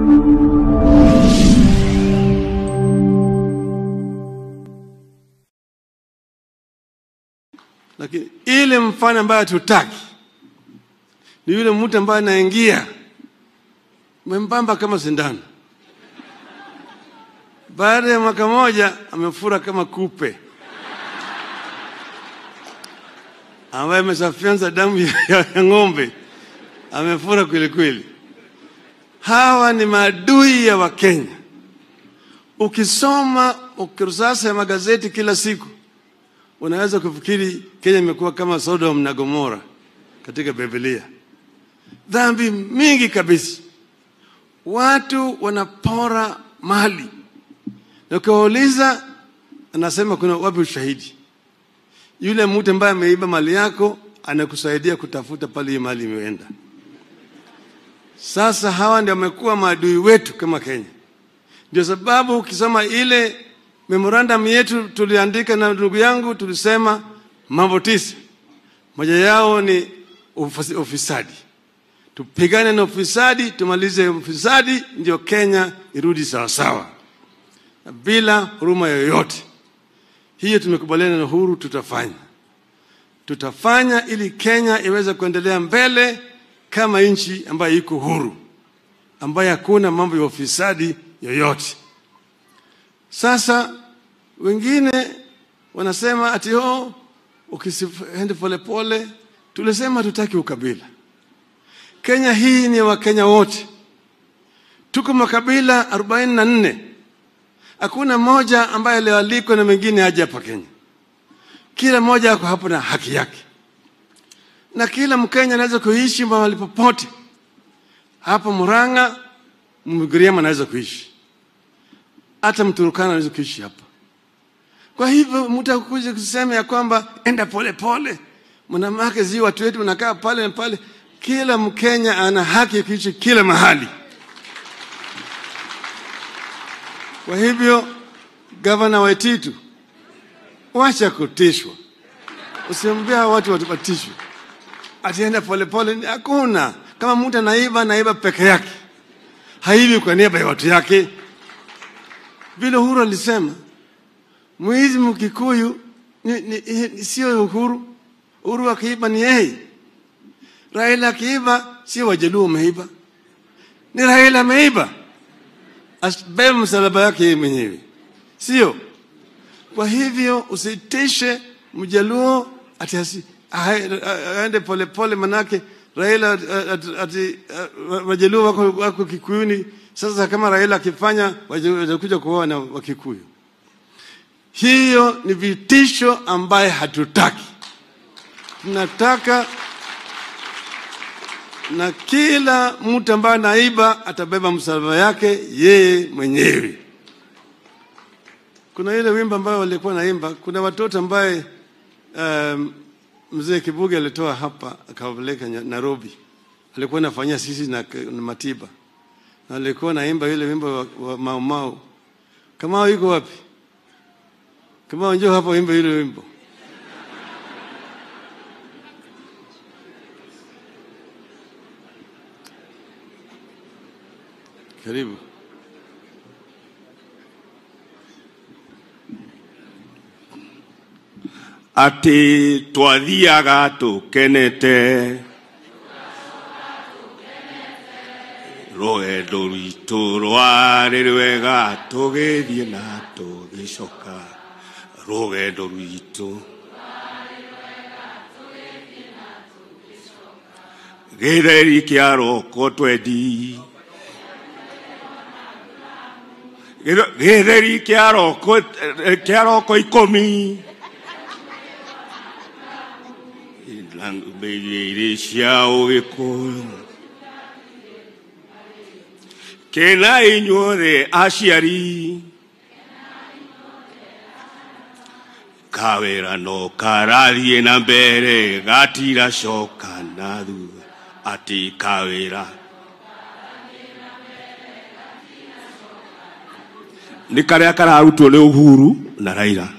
Lakini ile mfano ambaye tutaki ni yule mtu ambaye anaingia mwembamba kama sindano. Baada ya mwaka moja amefura kama kupe, ambaye amesafyanza damu ya ng'ombe, amefura kweli kweli. Hawa ni maadui ya Wakenya. Ukisoma ukurasa ya magazeti kila siku, unaweza kufikiri Kenya imekuwa kama Sodom na Gomora katika Biblia. Dhambi mingi kabisa. Watu wanapora mali. Na ukiwauliza, anasema kuna wapi ushahidi? Yule mtu ambaye ameiba mali yako anakusaidia kutafuta pale hiyo mali imeenda. Sasa hawa ndio wamekuwa maadui wetu kama Kenya. Ndio sababu ukisoma ile memorandum yetu tuliandika na ndugu yangu, tulisema mambo 9. Moja yao ni ufisadi. Tupigane na ufisadi, tumalize ufisadi, ndio Kenya irudi sawa sawa, bila huruma yoyote. Hiyo tumekubaliana na Uhuru tutafanya ili Kenya iweze kuendelea mbele kama nchi ambayo iko huru, ambayo hakuna mambo ya ufisadi yoyote. Sasa wengine wanasema ati ukisiende pole pole. Tulisema tutaki ukabila. Kenya hii ni wa Kenya wote. Tuko makabila 44. Hakuna moja ambaye alialikwa na mengine aje hapa Kenya. Kila moja ako hapo na haki yake. Na kila Mkenya anaweza kuishi mahali popote. Hapa Murang'a, Mgiriama anaweza kuishi. Hata Mturukana anaweza kuishi hapa. Kwa hivyo mtu akuja kusema ya kwamba enda pole pole, mnamake zi watu wetu wanakaa pale na pale. Kila Mkenya ana haki ya kuishi kila mahali. Kwa hivyo Gavana Waititu, wacha kutishwa. Usiambia watu watupatishwe. Atienda pole pole, hakuna. Kama mtu anaiba peke yake, haibi kwa niaba ya watu yake. Vile Uhuru alisema, mwizi Mkikuyu sio Uhuru. Uhuru akiiba ni yeye. Raila akiiba sio Wajaluo wameiba, ni Raila ameiba. Asibebe msalaba yake yeye mwenyewe, sio? Kwa hivyo usitishe Mjaluo ati aende pole pole, manake Raila ati Wajaluo wako Kikuyuni. Sasa kama Raila akifanya watakuja kuoa na Wakikuyu. Hiyo ni vitisho ambaye hatutaki. Tunataka na kila mtu ambaye anaiba atabeba msalaba yake yeye mwenyewe. Kuna ile wimbo ambayo walikuwa naimba, kuna watoto ambaye mzee Kibuge alitoa hapa akawapeleka Nairobi. Alikuwa anafanyia sisi na Matiba. Na alikuwa naimba ile wimbo wa Mau Mau. Kama yuko wapi? Kama njoo hapa wimbo ile wimbo. Karibu. Ati twathiaga tukenete rugendo rwitũ rwarĩ rwega tũgĩthiĩ na tũgĩcoka rugendo rwitũ gĩtheri kĩa roko twendi gĩtheri kĩa roko 10 Beiire ciao Gĩkũyũ kena inyuothe aciari kawĩra no karathiĩ na mbere gatiracoka na thutha ati kawĩra nĩ karĩa kararutwo nĩ Uhuru na Raila.